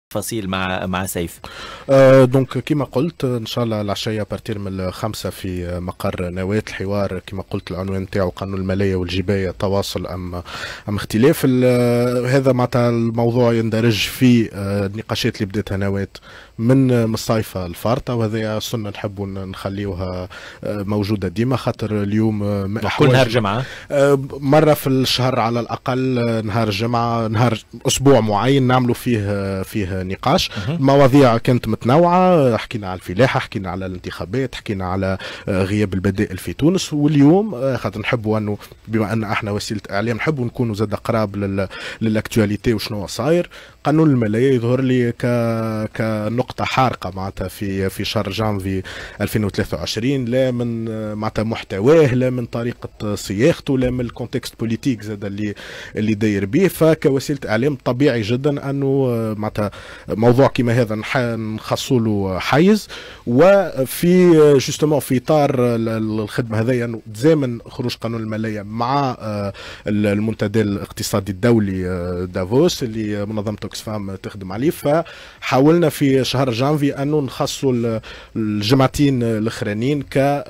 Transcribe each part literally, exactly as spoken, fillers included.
تفاصيل مع مع سيف. أه دونك كما قلت ان شاء الله العشيه بارتير من الخمسه في مقر نواة الحوار. كما قلت العنوان نتاعو قانون الماليه والجبايه، تواصل ام ام اختلاف. هذا معناتها الموضوع يندرج في النقاشات اللي بداتها نواة من الصيفه الفارطه، وهذا سنه نحبوا نخليوها موجوده ديما، خاطر اليوم كل نهار جمعه مره في الشهر على الاقل، نهار الجمعه، نهار اسبوع معين نعملوا فيه فيه نقاش. مواضيع كانت متنوعه، حكينا على الفلاحه، حكينا على الانتخابات، حكينا على غياب البدائل في تونس. واليوم خاطر نحبوا انه بما ان احنا وسيله اعلام نحبوا نكونوا زاد قراب للاكtualité وشنو صاير. قانون الماليه يظهر لي ك كنقطه حارقه معناتها في في شهر جانفي ألفين وثلاثة وعشرين، لا من معناتها محتواه، لا من طريقه صياغته، لا من الكونتكست بوليتيك زاد اللي اللي داير به. فكوسيله اعلام طبيعي جدا انه معناتها موضوع كما هذا نخصوا له حيز. وفي جوستومون في اطار الخدمه هذيا تزامن خروج قانون الماليه مع المنتدى الاقتصادي الدولي دافوس اللي منظمه اوكسفام تخدم عليه، فحاولنا في شهر جانفي انه نخصوا الجمعتين الاخرانيين ك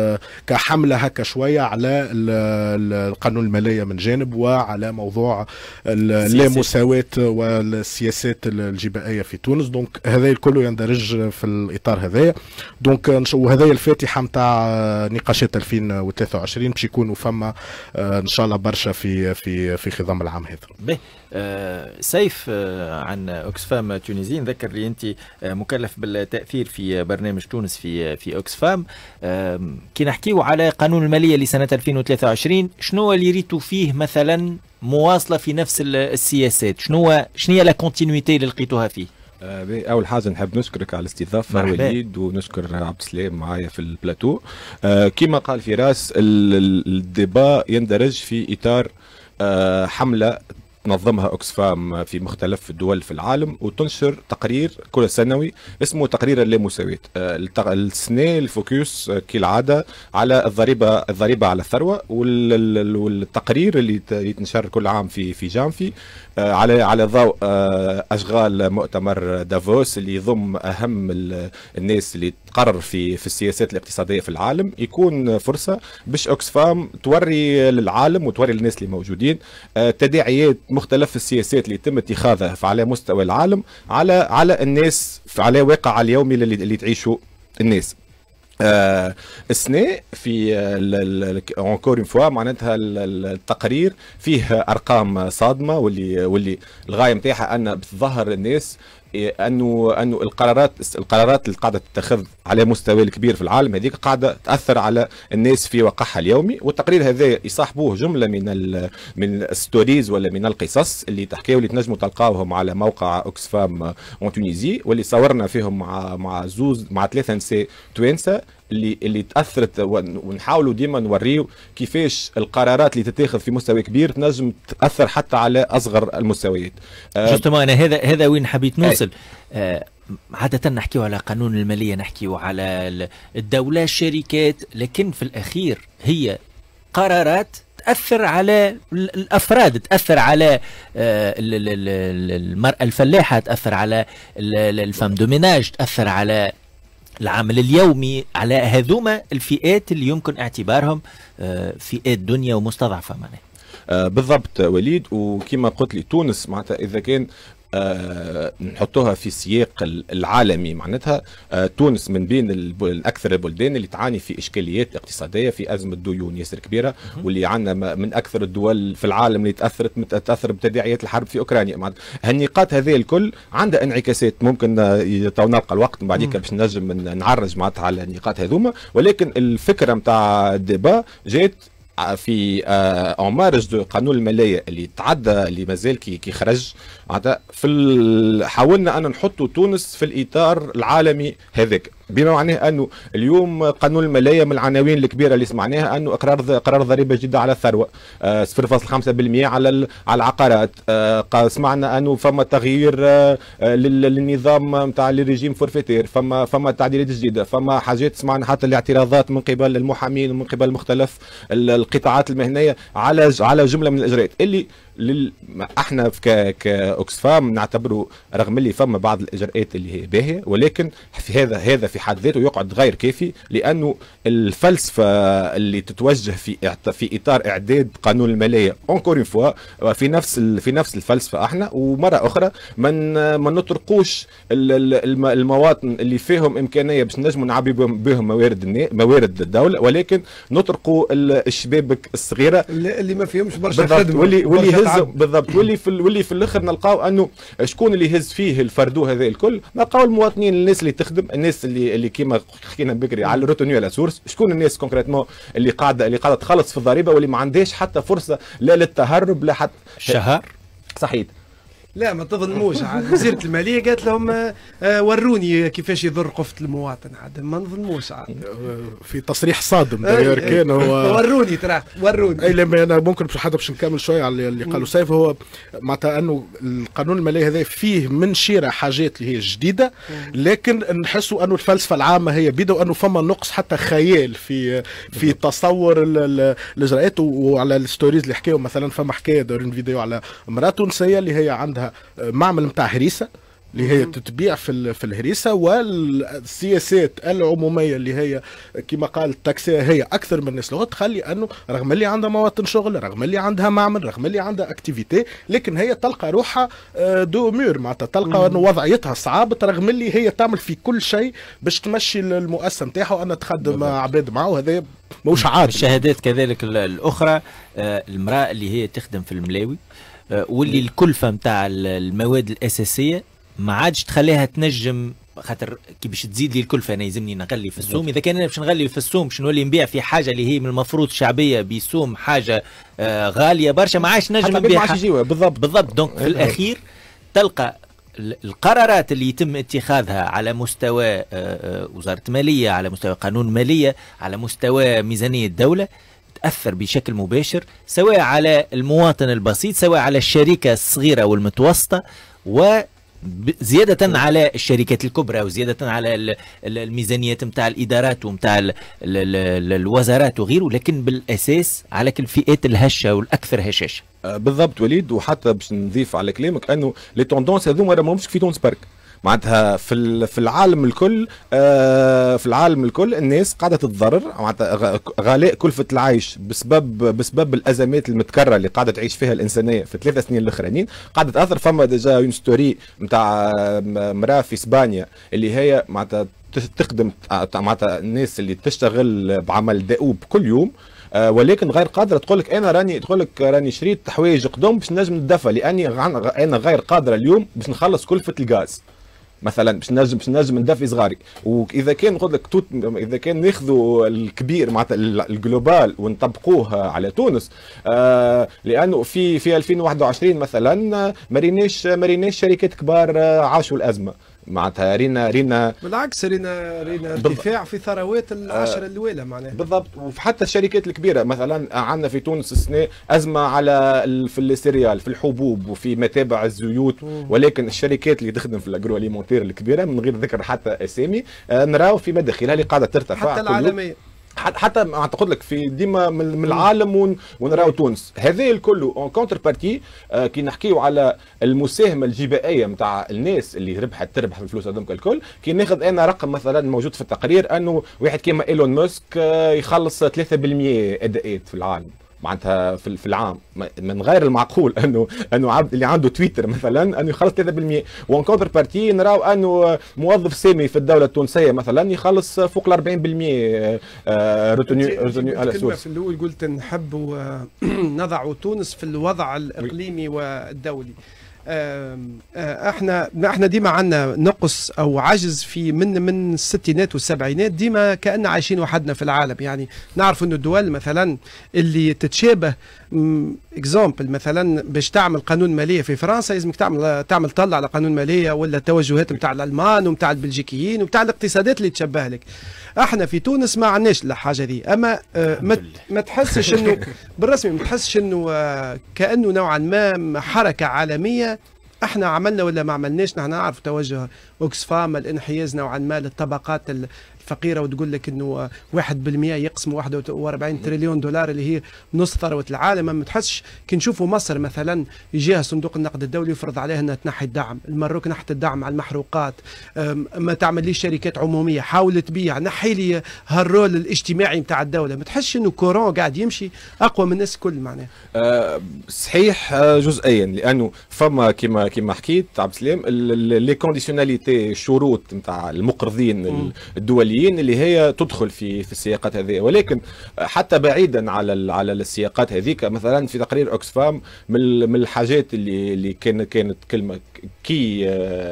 كحمله هكا شويه على القانون الماليه من جانب، وعلى موضوع اللامساواه والسياسات الجبائيه في تونس. دونك هذا الكل يندرج في الاطار هذايا. دونك وهذا الفاتحه نتاع نقاشات ألفين وثلاثة وعشرين باش يكونوا فما ان شاء الله برشا في في في خضم العام هذا. به آه سيف، آه عن اوكسفام تونسي، نذكر لي انت آه مكلف بالتاثير في برنامج تونس في في اوكسفام. آه كي نحكيو على قانون الماليه لسنه ألفين وثلاثة وعشرين، شنو اللي ريتوا فيه مثلا مواصله في نفس السياسات؟ شنو شنو هي لا كونتينيتي اللي لقيتوها فيه؟ اول حاجه نحب نشكرك على الاستضافه وليد، ونشكر عبد السلام معايا في البلاتو. أه كما قال فراس، الديبا يندرج في اطار أه حمله تنظمها اوكسفام في مختلف الدول في العالم، وتنشر تقرير كل سنوي اسمه تقرير اللامساواة. السنه الفوكيوس كالعاده على الضريبه الضريبه على الثروه، والتقرير اللي يتنشر كل عام في في جانفي على على ضوء اشغال مؤتمر دافوس اللي يضم اهم الناس اللي تقرر في في السياسات الاقتصاديه في العالم. يكون فرصه باش اوكسفام توري للعالم وتوري للناس اللي موجودين تداعيات مختلف السياسات اللي يتم اتخاذها على مستوى العالم على على الناس، على واقع اليومي اللي, اللي تعيشوا الناس. آه السنة في اونكور اون فوا معناتها التقرير فيه ارقام صادمه، واللي واللي الغايه نتاعها ان بتظهر الناس انه انه القرارات القرارات اللي قاعده تتخذ على مستوى الكبير في العالم هذيك قاعده تاثر على الناس في واقعها اليومي. والتقرير هذا يصاحبوه جمله من ال من الستوريز ولا من القصص اللي تحكيو، اللي تنجموا تلقاوهم على موقع اوكسفام اون تونيزي، واللي صورنا فيهم مع مع زوز مع ثلاثه نساء توانسه اللي اللي تاثرت، ونحاولوا ديما نوريو كيفاش القرارات اللي تتاخذ في مستوى كبير تنجم تاثر حتى على اصغر المستويات. جوستومون انا هذا هذا وين حبيت نوصل. آه عادة نحكيو على قانون المالية، نحكيو على الدولة، الشركات، لكن في الأخير هي قرارات تأثر على الأفراد، تأثر على المرأة الفلاحة، تأثر على الفام دو ميناج، تأثر على العمل اليومي، على هذوما الفئات اللي يمكن اعتبارهم فئات دنيا ومستضعفة معناها. آه بالضبط وليد، وكما قلت لي تونس معناتها إذا كان آه نحطوها في السياق العالمي، معناتها آه تونس من بين الاكثر البلدان اللي تعاني في اشكاليات اقتصاديه، في ازمه ديون ياسر كبيره، واللي عندنا من اكثر الدول في العالم اللي تاثرت تاثر بتداعيات الحرب في اوكرانيا. هالنقاط هذه الكل عندها انعكاسات، ممكن تو نلقى الوقت من بعديك باش نجم نعرج معناتها على النقاط هذوما. ولكن الفكره نتاع الديبا جات في اون مارج دو قانون الماليه اللي تعدى، اللي مازال كي كي خرج معناتها في حاولنا ان نحطوا تونس في الاطار العالمي هذاك، بما معناه انه اليوم قانون الماليه من العناوين الكبيره اللي سمعناها انه اقرار قرار ضريبه جديده على الثروه، آه صفر فاصلة خمسة بالمئة على على العقارات، آه سمعنا انه فما تغيير آه للنظام نتاع الريجيم فورفيتير، فما فما تعديلات جديده، فما حاجات سمعنا حتى الاعتراضات من قبل المحامين ومن قبل مختلف القطاعات المهنيه على على جمله من الاجراءات اللي لل... احنا في كاوكسفام نعتبره رغم اللي فما بعض الاجراءات اللي هي باهيه، ولكن في هذا هذا في حد ذاته يقعد غير كافي، لانه الفلسفه اللي تتوجه في في اطار اعداد قانون الماليه اونكور فوا في نفس في نفس الفلسفه احنا. ومره اخرى من ما نطرقوش المواطن اللي فيهم امكانيه باش نجموا نعبي بهم موارد موارد الدوله، ولكن نطرقوا الشبابك الصغيره اللي ما فيهمش برشا خدمه واللي واللي يهز بالضبط واللي في واللي في الاخر نلقاو انه شكون اللي يهز فيه الفردو هذا الكل. نلقاو المواطنين، الناس اللي تخدم، الناس اللي اللي كيما حكينا بكري على الروتونيو على سورس. شكون الناس كونكريتمون اللي قاعده اللي قاعده تخلص في الضريبه واللي ما عندهاش حتى فرصه لا للتهرب لا حتى الشهر. صحيح. لا ما تظلموش. وزيرة المالية قالت لهم آه وروني كيفاش يضر قفة المواطن. عاد ما نظلموش. في تصريح صادم داير كان هو وروني ترى وروني. اي لما انا ممكن باش حتى باش نكمل شويه على اللي قالوا سيف. هو معناتها انه القانون المالي هذا فيه من شيره حاجات اللي هي جديده، لكن نحسوا انه الفلسفه العامه هي بيده، وانه فما نقص حتى خيال في في تصور الاجراءات. وعلى الستوريز اللي حكيهم مثلا فما حكايه دايرين فيديو على امراه تونسيه اللي هي عندها معمل نتاع هريسه اللي هي تتبيع في في الهريسه، والسياسات العموميه اللي هي كما قال التاكسيه هي اكثر من الناس لغات تخلي انه رغم اللي عندها مواطن شغل، رغم اللي عندها معمل، رغم اللي عندها اكتيفيتي، لكن هي تلقى روحها دو مور، معناتها تلقى انه وضعيتها صعبه رغم اللي هي تعمل في كل شيء باش تمشي المؤسسه نتاعها وانها تخدم عباد معه. وهذا مش عادي. الشهادات كذلك الاخرى، المراه اللي هي تخدم في الملاوي واللي الكلفه نتاع المواد الاساسيه ما عادش تخليها تنجم، خاطر كي باش تزيد لي الكلفه انا يلزمني نغلي في السوم. اذا كان انا باش نغلي في السوم باش نولي نبيع في حاجه اللي هي من المفروض شعبيه بسوم حاجه آه غاليه برشا، ما عادش نجم نبيعها بالضبط بالضبط. دونك في الاخير تلقى القرارات اللي يتم اتخاذها على مستوى وزاره الماليه، على مستوى قانون الماليه، على مستوى ميزانيه الدوله، تأثر بشكل مباشر سواء على المواطن البسيط، سواء على الشركة الصغيرة والمتوسطة، وزيادة على الشركات الكبرى، وزيادة على الميزانيات متاع الإدارات ومتاع الوزارات وغيره، لكن بالأساس على كل الفئات الهشة والأكثر هشاشة. بالضبط وليد. وحتى باش نضيف على كلامك أنه لي توندونس هذوما ما مش في تونس برك، معناتها في في العالم الكل آه في العالم الكل الناس قاعده تتضرر، معناتها غلاء كلفه العيش بسبب بسبب الازمات المتكرره اللي قاعده تعيش فيها الانسانيه في الثلاث سنين الاخرانيين قاعده تاثر. فما ديجا اون ستوري نتاع مراه في اسبانيا اللي هي معناتها تخدم معناتها الناس اللي تشتغل بعمل دؤوب كل يوم، آه ولكن غير قادره تقول لك انا راني تقول لك راني شريت حوايج قدام باش نجم ندفع، لاني انا غير قادره اليوم باش نخلص كلفه الغاز مثلا، باش نجم باش نجم ندفي صغاري. واذا كان نقول لك توت اذا كان ناخذوا الكبير معناتها الجلوبال ونطبقوه على تونس، آه لانه في في ألفين وواحد وعشرين مثلا ما ريناش ما ريناش شركات كبار عاشوا الازمه، معناتها رينا رينا بالعكس رينا رينا ارتفاع في ثروات العشرة آه الاولى معناها بالضبط. وحتى الشركات الكبيره مثلا عندنا في تونس السنه ازمه على في السيريال في الحبوب وفي متابع الزيوت، ولكن الشركات اللي تخدم في الاجرو اليمونتير الكبيره من غير ذكر حتى اسامي آه نراو في مداخلها اللي قاعده ترتفع حتى العالميه، حتى اعتقد لك في ديما من العالم ونراو تونس. هذا الكل اون كونتر بارتي آه كي نحكيو على المساهمه الجبائيه نتاع الناس اللي ربحت تربح بالفلوس هذوك الكل. كي ناخذ انا رقم مثلا موجود في التقرير انه واحد كيما ايلون ماسك آه يخلص ثلاثة بالمئة اداءات في العالم، معناتها في في العام. من غير المعقول انه انه عبد اللي عنده تويتر مثلا انه يخلص ثلاثة بالمئة، وان كونتر بارتي نراو انه موظف سامي في الدوله التونسيه مثلا يخلص فوق ال أربعين بالمئة روتونيو روتونيو على سورس. في الاول قلت نحب نضع تونس في الوضع الاقليمي والدولي. احنا احنا ديما عندنا نقص او عجز في من من الستينات والسبعينات، ديما كأن عايشين وحدنا في العالم. يعني نعرف انه الدول مثلا اللي تتشابه اكزامبل مثلا باش تعمل قانون ماليه في فرنسا لازمك تعمل تعمل طلع على قانون ماليه ولا التوجهات نتاع الالمان ونتاع البلجيكيين ونتاع الاقتصادات اللي تشبه لك. احنا في تونس ما عندناش الحاجه دي، اما اه ما, ما تحسش انه بالرسمي ما تحسش انه اه كانه نوعا ما حركه عالميه احنا عملنا ولا ما عملناش. نحن نعرف توجه اوكسفام الانحياز نوعا ما للطبقات فقيره وتقول لك انه واحد بالمئة يقسم واحد وأربعين تريليون دولار اللي هي نص ثروه العالم. ما تحسش كي نشوفوا مصر مثلا يجيها صندوق النقد الدولي يفرض عليها انها تنحي الدعم، المروك نحت الدعم على المحروقات، ما تعمل لي شركات عموميه، حاول تبيع، نحي لي هالرول الاجتماعي نتاع الدوله. ما تحسش انه كورون قاعد يمشي اقوى من الناس الكل معناها؟ أه صحيح جزئيا، لانه فما كما كما حكيت عبد السلام لي كونديسيوناليتي الشروط نتاع المقرضين الدوليين اللي هي تدخل في في السياقات هذه، ولكن حتى بعيدا على على السياقات هذيك مثلا في تقرير اوكسفام من من الحاجات اللي اللي كان كانت كلمه كي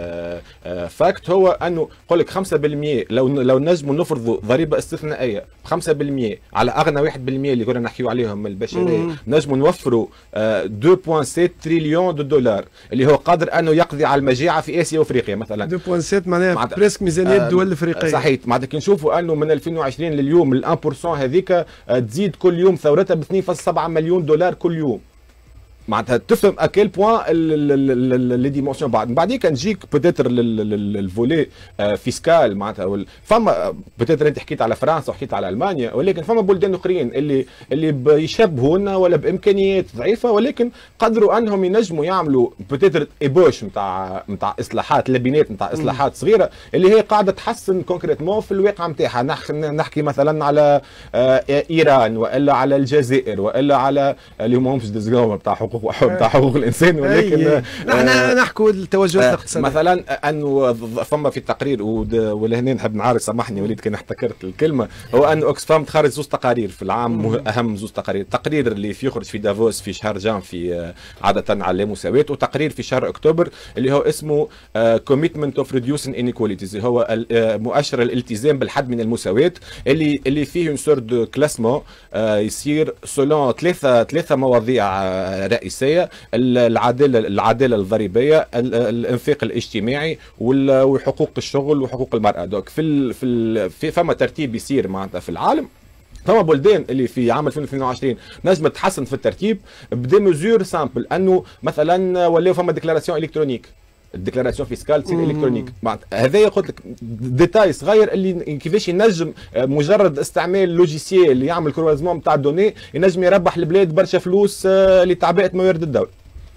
فاكت هو انه يقول لك خمسة بالمئة لو لو نجموا نفرضوا ضريبه استثنائيه خمسة بالمئة على اغنى واحد بالمئة اللي كنا نحكيو عليهم البشريه، نجموا نوفروا اثنين فاصلة سبعة تريليون دولار اللي هو قادر انه يقضي على المجاعه في اسيا وافريقيا مثلا. اثنين فاصلة سبعة معناها بريسك ميزانيه الدول الافريقيه. صحيح، معناتها كي نشوفوا انه من ألفين وعشرين لليوم ال واحد بالمئة هذيك تزيد كل يوم ثورتها ب اثنين فاصلة سبعة مليون دولار كل يوم. معناتها تفهم اكيل بوان لي ديمونسيون. بعد بعديك نجيك بوتيتر الفولي فيسكال معناتها فما بوتيتر انت حكيت على فرنسا وحكيت على المانيا، ولكن فما بلدان اخرين اللي اللي يشبهونا ولا بامكانيات ضعيفه ولكن قدروا انهم ينجموا يعملوا بوتيتر ايبوش نتاع نتاع اصلاحات لبنات نتاع اصلاحات صغيره اللي هي قاعده تحسن كونكريتمون في الواقع نتاعها. نحكي مثلا على ايران والا على الجزائر والا على اللي هم مش ديزغوم نتاع حقوق بتاع حقوق الانسان، ولكن نحن آه نحكوا التوجهات الاقتصاديه مثلا انه فما في التقرير ولهنا نحب نعارض سامحني وليد كان احتكرت الكلمه، هو انه اوكسفام تخرج زوز تقارير في العام، اهم زوز تقارير، التقرير اللي في يخرج في دافوس في شهر جان في عاده على اللامساواه، وتقرير في شهر اكتوبر اللي هو اسمه كوميتمنت اوف ريديوسين انيكواليتيز، هو مؤشر الالتزام بالحد من المساواه اللي اللي فيه سور دو كلاسمون يصير سولون ثلاثه ثلاثه مواضيع رئيسيه: العداله العداله الضريبيه، الانفاق الاجتماعي، وحقوق الشغل وحقوق المراه. دوك في ال في, ال في فما ترتيب يصير معناتها في العالم، فما بلدان اللي في عام ألفين واثنين وعشرين نجم تحسن في الترتيب بدي ميزور سامبل، انه مثلا ولاو فما ديكلاراسيون الكترونيك، الديكلاراسيون فيسكال تصير الكترونيك. هذا قلت لك ديتاي صغير اللي كيفاش ينجم مجرد استعمال لوجيسيال اللي يعمل كروازمون نتاع الدوني ينجم يربح البلاد برشا فلوس لتعبئه موارد الدوله.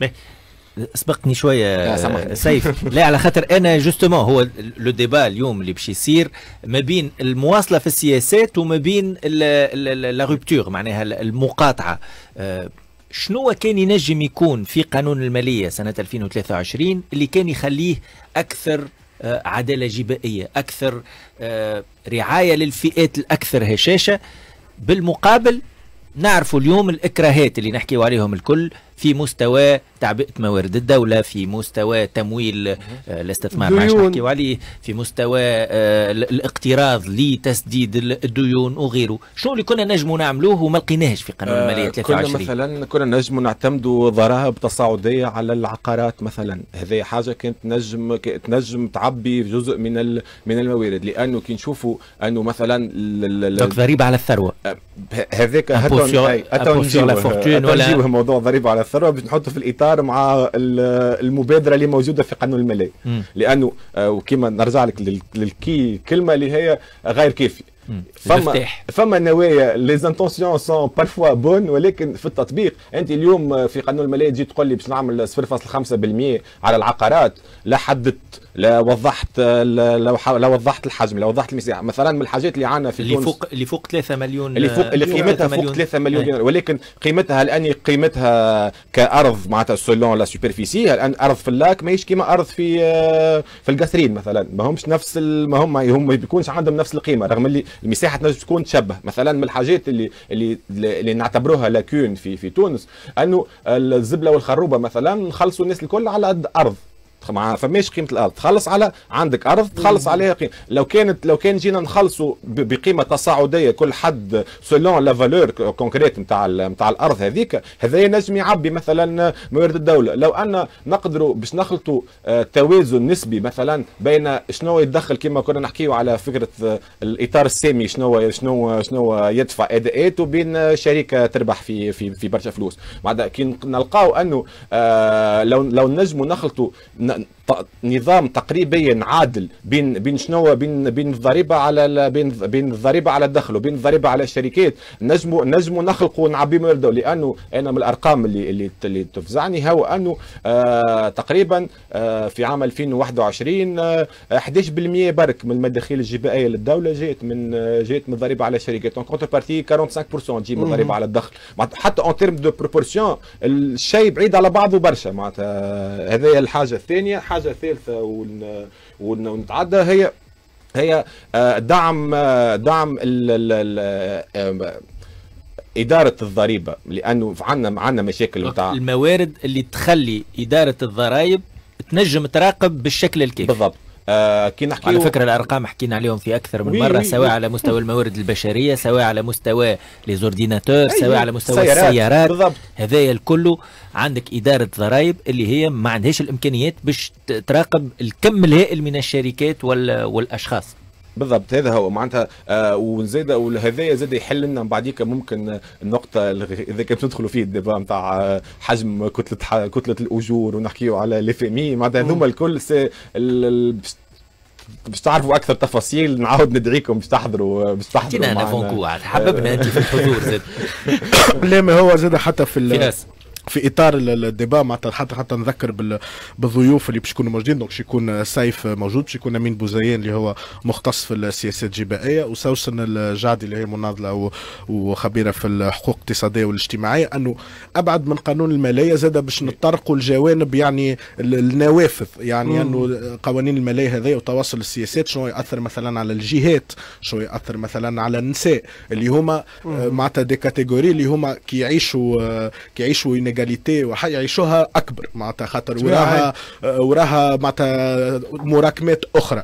سبقني شويه سيف. لا على خاطر انا جوستومون هو لو ديبا اليوم اللي باش يصير ما بين المواصله في السياسات وما بين لا روبتور معناها المقاطعه. شنو كان ينجم يكون في قانون الماليه سنه ألفين وثلاثة وعشرين اللي كان يخليه اكثر عداله جبائيه، اكثر رعايه للفئات الاكثر هشاشه؟ بالمقابل نعرفوا اليوم الاكراهات اللي نحكيوا عليهم الكل في مستوى تعبئه موارد الدوله، في مستوى تمويل الاستثمار ما نحكيوا عليه، في مستوى الاقتراض لتسديد الديون وغيره. شنو اللي كنا نجموا نعملوه وما لقيناهش في قانون الماليه ثلاثة وعشرين؟ كنا مثلا كنا نجموا نعتمدوا ضرائب تصاعديه على العقارات مثلا، هذه حاجه كانت تنجم تنجم تعبي جزء من من الموارد، لانه كي نشوفوا انه مثلا ضريبه على الثروه هذاك فورتون ولا موضوع ضريبه على الثروه باش نحطه في الاطار مع المبادره اللي موجوده في قانون الماليه، لانه وكما نرجع لك للكي كلمه اللي هي غير كافيه. فما فما نوايا لي زانتونسيون سون بارفوا بون، ولكن في التطبيق انت اليوم في قانون الماليه تجي تقول لي باش نعمل صفر فاصلة خمسة بالمئة على العقارات، لا حددت لا وضحت لا, لا وضحت الحجم، لا وضحت المساحه. مثلا من الحاجات اللي عندنا في اللي تونس فوق اللي فوق ثلاثة مليون، اللي فوق اللي قيمتها فوق ثلاثة مليون دينار، ولكن قيمتها الان قيمتها كارض معناتها سولون لا سوبرفيسي، الان ارض في اللاك ماهيش كيما ارض في في القصرين مثلا، ما همش نفس ما هم هم ما بيكونش عندهم نفس القيمه، رغم اللي المساحه تنجم تكون تشبه. مثلا من الحاجات اللي اللي اللي نعتبروها لاكون في في تونس انه الزبله والخروبه مثلا نخلصوا الناس الكل على قد ارض، ما فماش قيمه الارض، تخلص على عندك ارض تخلص عليها قيمه. لو كانت لو كان جينا نخلصوا بقيمه تصاعديه كل حد سولون لا فالور كونكريت نتاع نتاع الارض هذيك، هذا ينجم يعبي مثلا موارد الدوله. لو ان نقدروا باش نخلطوا توازن نسبي مثلا بين شنو يتدخل كما كنا نحكيو على فكره الاطار السامي، شنو شنو شنو يدفع اداءات، وبين شركه تربح في في في برشا فلوس. بعد كي نلقاو انه آه لو لو نجموا نخلطوا نظام تقريبيا عادل بين بين شنو بين بين الضريبه على بين بين الضريبه على الدخل وبين الضريبه على الشركات، نجموا نجموا نخلقوا ونعبيوا من الدول. لانه انا من الارقام اللي اللي, اللي تفزعني هو انه آه تقريبا آه في عام ألفين وواحد وعشرين آه أحد عشر بالمئة برك من المداخيل الجبائيه للدوله جات من آه جات من الضريبه على الشركات، دونك كونتر بارتي خمسة وأربعين بالمئة تجي من الضريبه على الدخل. حتى اون تيرم دو بروبورسيون الشيء بعيد على بعضه برشا. معناتها هذه الحاجه الثانيه. الحاجه الثالثه ونتعدى هي هي دعم دعم إدارة الضريبة، لأنه عندنا عندنا مشاكل نتاع الموارد اللي تخلي إدارة الضرائب تنجم تراقب بالشكل الكافي. بالضبط. آه كي نحكي على فكرة الأرقام حكينا عليهم في أكثر من مرة، سواء على مستوى الموارد البشرية، سواء على مستوى ليزورديناتور، سواء على مستوى سيارات. السيارات بالضبط. هذايا الكل عندك إدارة ضرائب اللي هي ما عندهاش الإمكانيات باش تراقب الكم الهائل من الشركات والأشخاص. بالضبط هذا هو معناتها. آه وزاد وهذايا زاد يحل لنا بعديك ممكن النقطه اذا كنت تدخلوا فيه الديبا نتاع حجم كتله كتله الاجور ونحكيو على الاف ام اي. معناتها هذوما الكل باش تعرفوا اكثر تفاصيل نعاود ندعيكم باش تحضروا باش تحضروا معنا. فونكو حببنا انت في الحضور زاد. لا ما هو زاد حتى في في ناس في اطار الديبا معناتها حتى حتى نذكر بالضيوف اللي باش يكونوا موجودين. دونك باش يكون سيف موجود، باش يكون امين بوزيان اللي هو مختص في السياسات الجبائيه، وسوسن الجعدي اللي هي مناضله وخبيره في الحقوق الاقتصاديه والاجتماعيه. انه ابعد من قانون الماليه زاد باش نطرقوا الجوانب يعني النوافذ، يعني مم. انه قوانين الماليه هذه وتواصل السياسات شنو ياثر مثلا على الجهات، شنو ياثر مثلا على النساء اللي هما معناتها دي كاتيجوري اللي هما كي يعيشوا كي يعيشوا يعيشوها اكبر معناتها خاطر وراها وراها معناتها مراكمات اخرى.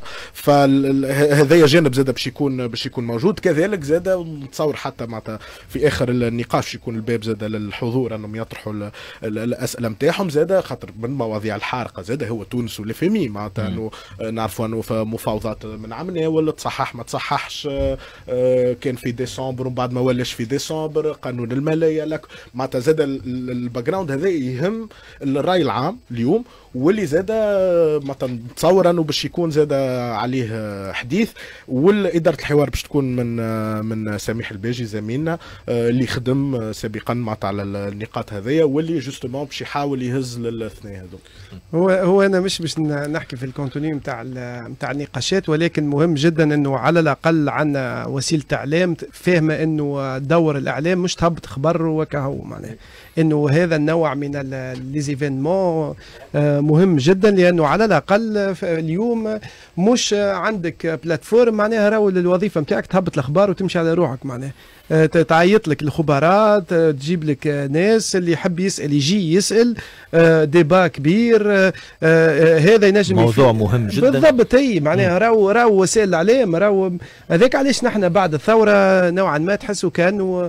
فهذا جانب زاد باش يكون باش يكون موجود. كذلك زاد نتصور حتى معناتها في اخر النقاش يكون الباب زاد للحضور انهم يطرحوا الاسئله نتاعهم زاد، خاطر من المواضيع الحارقه زاد هو تونس والفمي. معناتها انه نعرفوا انه في مفاوضات من عام ناول تصحح ما تصححش، كان في ديسمبر ومن بعد ما ولاش في ديسمبر قانون الماليه لك. معناتها زاد الباك جراوند هذا يهم الراي العام اليوم، واللي زاد مثلا نتصور انه باش يكون زاد عليه حديث. والاداره الحوار باش تكون من من سميح الباجي زميلنا اللي خدم سابقا معناتها على النقاط هذيا، واللي جوستومون باش يحاول يهز للاثنين هذوك. هو هو انا مش باش نحكي في الكونتوني نتاع نتاع النقاشات، ولكن مهم جدا انه على الاقل عندنا وسيله اعلام فاهمه انه دور الاعلام مش تهبط خبر وكهو، معناه انه هذا النوع من ليزيفينمون مهم جدا، لانه على الاقل اليوم مش عندك بلاتفورم معناها راهو الوظيفه نتاعك تهبط الاخبار وتمشي على روحك، معناها تعيط لك الخبرات، تجيب لك ناس اللي يحب يسال يجي يسال، ديبا كبير. هذا ينجم موضوع مهم جدا بالضبط. اي معناها راهو راهو وسائل الاعلام راهو هذاك علاش نحن بعد الثوره نوعا ما تحسوا كانوا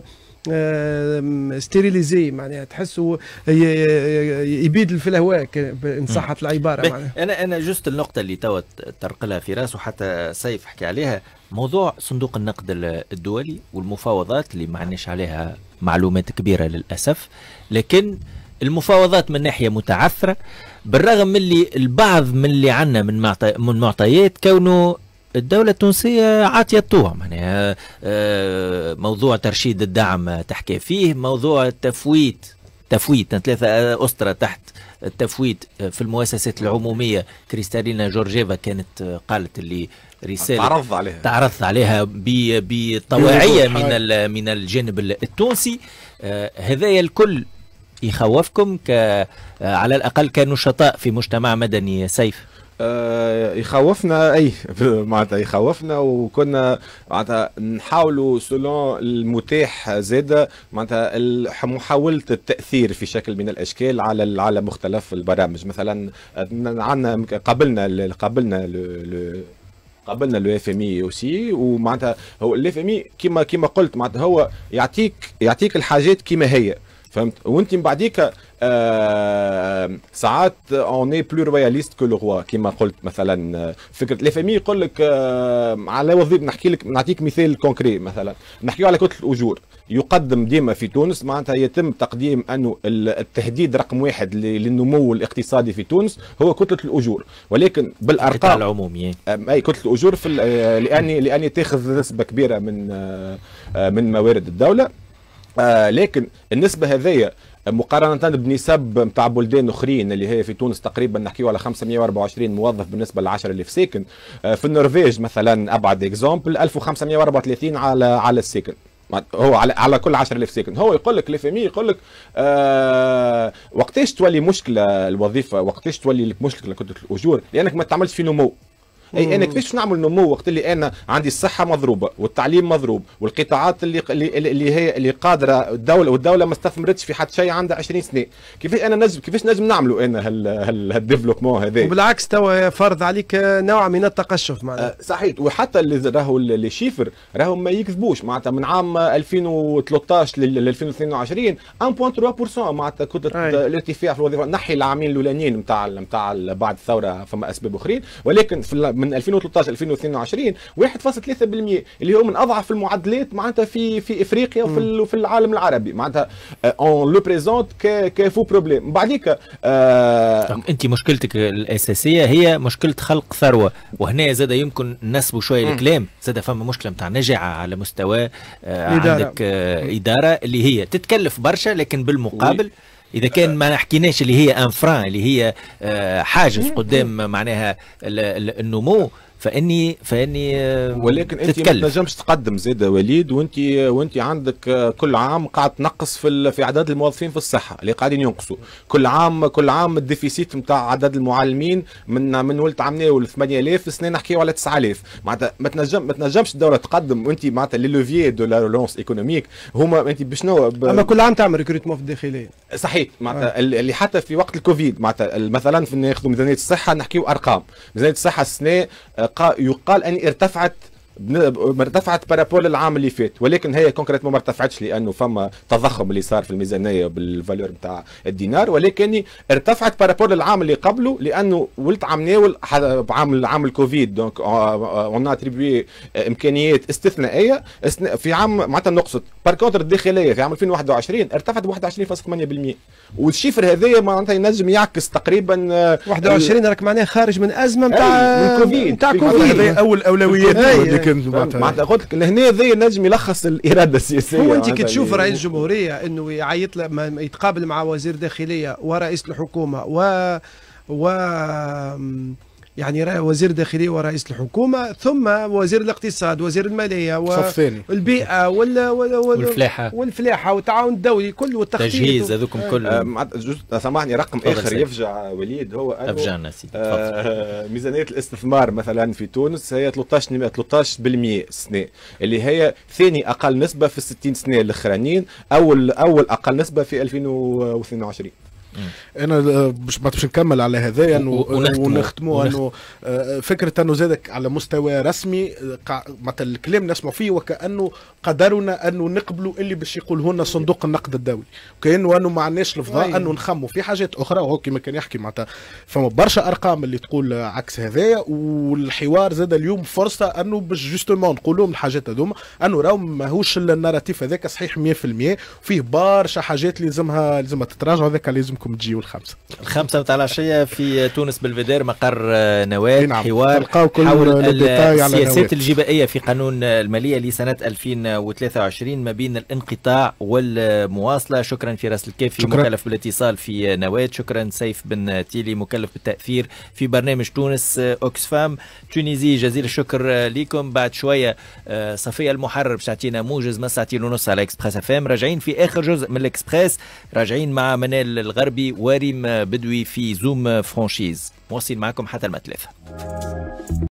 ستيريليزي، معناها تحسوا يبيد في الهواء ان صحت العباره. معناها انا انا جست النقطه اللي توا طرق لها في راسه حتى سيف حكي عليها، موضوع صندوق النقد الدولي والمفاوضات اللي ما عندناش عليها معلومات كبيره للاسف، لكن المفاوضات من ناحيه متعثره، بالرغم من اللي البعض من اللي عندنا من معطي من معطيات كونه الدولة التونسية عاطية الطوع. معناها موضوع ترشيد الدعم تحكي فيه، موضوع التفويت تفويت ثلاثة أسطرة تحت التفويت في المؤسسات العمومية. كريستالينا جورجيفا كانت قالت اللي رسالة تعرض عليها تعرض عليها بطواعية من من الجانب التونسي. هذايا الكل يخوفكم ك على الأقل كنشطاء في مجتمع مدني سيف؟ آه يخوفنا، اي معناتها يخوفنا، وكنا معناتها نحاولوا سولون المتاح زاده معناتها محاوله التاثير في شكل من الاشكال على على مختلف البرامج. مثلا عندنا قابلنا قابلنا قابلنا لو اف ام اي اوسي، ومعناتها هو الاف ام اي كيما كيما قلت معناتها هو يعطيك يعطيك الحاجات كيما هي. فهمت. وانت من بعديك آه ساعات اون اي بلو روياليست كو لو روا كيما قلت مثلا فكره لي فامي يقول لك آه على وظيفه. نحكي لك نعطيك مثال كونكري مثلا نحكيو على كتله الاجور يقدم ديما في تونس معناتها يتم تقديم انه التهديد رقم واحد للنمو الاقتصادي في تونس هو كتله الاجور ولكن بالارقام العموميه اي كتله الاجور في لاني لاني تاخذ نسبه كبيره من من موارد الدوله آه لكن النسبه هذيا مقارنة بنسب نتاع بلدان اخرين اللي هي في تونس تقريبا نحكيو على خمسمائة وأربعة وعشرين موظف بالنسبة ل عشرة ألاف ساكن. في النرويج مثلا ابعد اكزامبل ألف وخمسمائة وأربعة وثلاثين على على الساكن هو على على كل عشرة ألاف ساكن. هو يقول لك لي يقول لك آه وقتاش تولي مشكلة الوظيفة وقتاش تولي لك مشكلة كتلة الاجور لانك ما تعملش في نمو. اي انا كيفاش نعمل نمو وقت اللي انا عندي الصحه مضروبه والتعليم مضروب والقطاعات اللي اللي هي اللي قادره الدوله والدوله ما استثمرتش في حد شيء عندها عشرين سنه. كيفاش انا نجم كيفاش نجم نعملوا انا هالديفلوبمون هذا وبالعكس توا فرض عليك نوع من التقشف معناتها. أه صحيح. وحتى اللي راهو اللي شيفر راهو ما يكذبوش معناتها من عام ألفين وثلاثطاش ل ألفين واثنين وعشرين واحد فاصلة ثلاثة بالمئة معناتها كتله الارتفاع في الوظيفه. نحي العامين الاولانيين نتاع نتاع بعد الثوره فما اسباب اخرين ولكن في من ألفين وثلاثطاش ألفين واثنين وعشرين واحد فاصلة ثلاثة بالمئة اللي هو من اضعف المعدلات معناتها في في افريقيا وفي وفي العالم العربي معناتها اون لو بريزونت كفو بروبليم. بعديك آه انت مشكلتك الاساسيه هي مشكله خلق ثروه وهنا زاد يمكن نسبوا شويه الكلام. زاد فما مشكله نتاع نجعه على مستوى آه عندك آه اداره اللي هي تتكلف برشا لكن بالمقابل اذا كان ما حكيناش اللي هي انفران اللي هي حاجز قدام معناها النمو فاني فاني ولكن انت ما تنجمش تقدم زيد وليد وانت وانت عندك كل عام قاعد تنقص في في اعداد الموظفين في الصحه اللي قاعدين ينقصوا كل عام كل عام الديفيسيت نتاع عدد المعلمين من من ولد عام ناول ثمانية آلاف سنه نحكيو على تسعة آلاف معناتها ما تنجم ما تنجمش الدوله تقدم وانت معناتها لي لوفيي دو لا رولونس ايكونوميك هما انت بشنو ب... اما كل عام تعمل ريكروتمون في الداخليه صحيح معناتها آه. اللي حتى في وقت الكوفيد معناتها مثلا في ناخذوا ميزانيه الصحه نحكيو ارقام ميزانيه الصحه السنه يقال ان ارتفعت ارتفعت بارابور للعام اللي فات ولكن هي كونكريتمون ما ارتفعتش لانه فما تضخم اللي صار في الميزانيه بالفالور نتاع الدينار ولكن ارتفعت بارابور للعام اللي قبله لانه ولت عام ناول عام عام الكوفيد دونك اون اتريبيي امكانيات استثنائيه في عام معناتها نقصت بار كونتر الداخليه في عام ألفين وواحد وعشرين ارتفعت ب واحد وعشرين فاصلة ثمانية بالمئة والشيفر هذايا معناتها ينجم يعكس تقريبا واحد وعشرين راك معناها خارج من ازمه نتاع كوفيد نتاع كوفيد هذا اول اولويات معناتها قلت لك لهنا ذي نجم يلخص الاراده السياسيه. هو انت كي تشوف رئيس الجمهوريه انه يعيط يتقابل مع وزير داخليه ورئيس الحكومه و و يعني وزير الداخليه ورئيس الحكومه ثم وزير الاقتصاد وزير الماليه والبيئه وال وال والفلاحه والفلاحه والتعاون الدولي كله والتخطيط تجهيز هذوكم كله. أه سامحني رقم اخر يفجع وليد هو افجعنا سيدي آه ميزانيه الاستثمار مثلا في تونس هي ثلاثطاش بالمئة السنه اللي هي ثاني اقل نسبه في الستين سنه الاخرانيين اول اول اقل نسبه في ألفين واثنين وعشرين. انا مش ما باش نكمل على هذايا ونختموا انه فكره انه زادك على مستوى رسمي مثلا الكلام نسمع فيه وكانه قدرنا انه نقبلوا اللي باش يقوله لنا صندوق النقد الدولي كانه انه ما عندناش الفضاء انه نخموا في حاجات اخرى وهو كما كان يحكي معناتها فما برشا ارقام اللي تقول عكس هذايا والحوار زاد اليوم فرصه انه باش جوستومون نقولوا من الحاجات هذوما انه راهو ماهوش الناراتيف هذاك صحيح مية بالمية وفيه برشا حاجات لازمها لازمها تتراجع هذاك لازم تجيو الخمسة الخمسة متاع العشية في تونس بالفدير مقر نواة نعم. حوار حول السياسات الجبائية في قانون المالية لسنة ألفين وثلاثة وعشرين ما بين الانقطاع والمواصلة. شكرا فراس الكافي شكرا. مكلف بالاتصال في نواة. شكرا سيف بن تيلي مكلف بالتأثير في برنامج تونس اوكسفام تونيزي. جزيل الشكر لكم. بعد شوية صفية المحرر باش تعطينا موجز من ساعتين ونص على اكسبريس اف ام. راجعين في اخر جزء من الاكسبريس راجعين مع منال الغربي وريم بدوي في زوم فرانشيز. مواصل معكم حتى المثلاثة.